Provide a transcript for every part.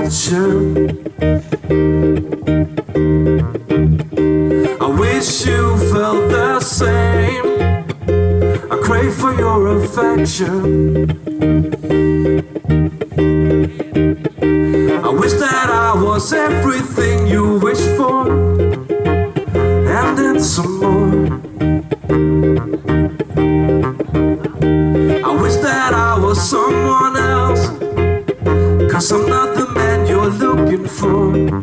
attention. I wish you felt the same. I crave for your affection. I wish that I was everything you wish for, and then some more. I wish that I was someone else, 'cause I'm not the man you're looking for.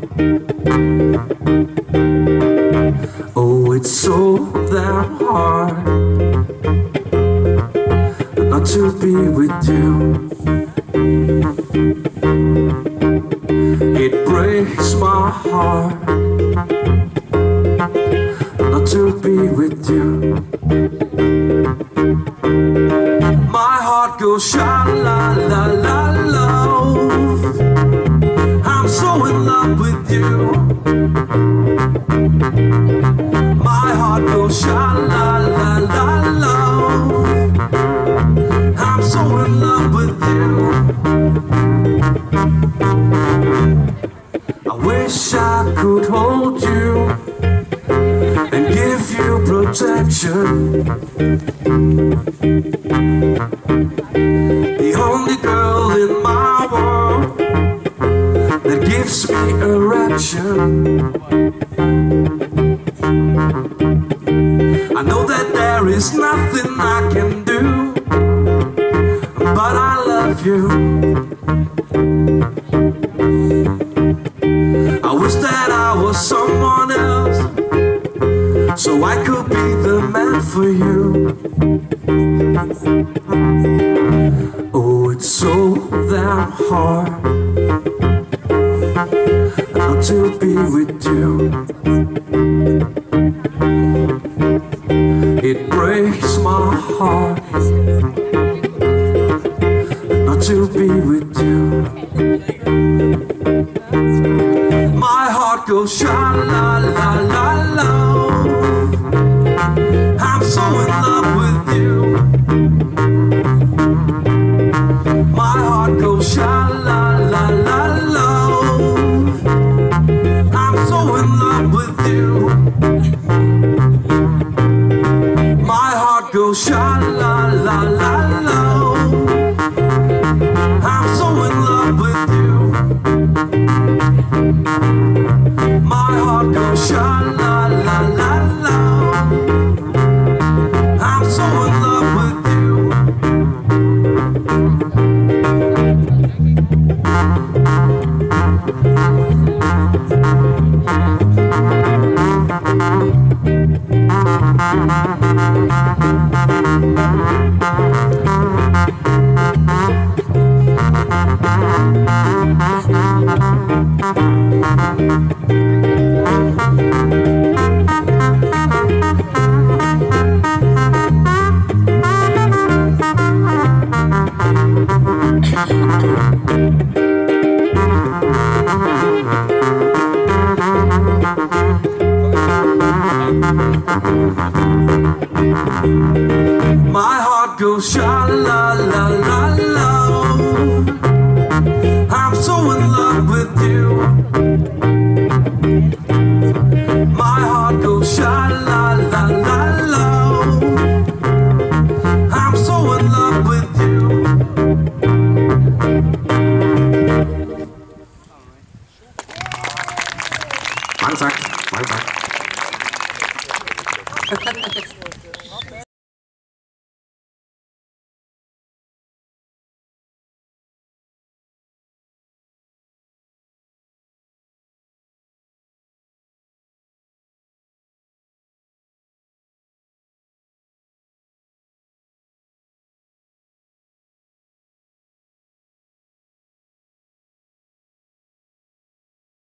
Oh, it's so damn hard not to be with you. It breaks my heart not to be with you. My heart goes sha-la-la-la-la. I'm so in love with you. My heart goes sha-la-la-la-la. I'm so in love with you. I wish I could hold you and give you protection. The only girl in my world that gives me erection. I know that there is nothing I can do, but I love you. I wish that I was someone else, so I could be the man for you. Oh, it's so damn hard not to be with you. It breaks my heart not to be with you. My heart goes sha-la-la-la-la. I'm so in love with you. My heart goes sha-la-la-la-la. I'm so in love with you. My heart goes sha-la-la-la-la. I'm so in love with you. My heart goes sha-la-la-la-la. I'm so in love with you. My heart goes sha-la-la-la-la. I'm so in love with you. My heart goes sha-la-la-la-la. I'm so in love with you. Mange tak. Mange tak.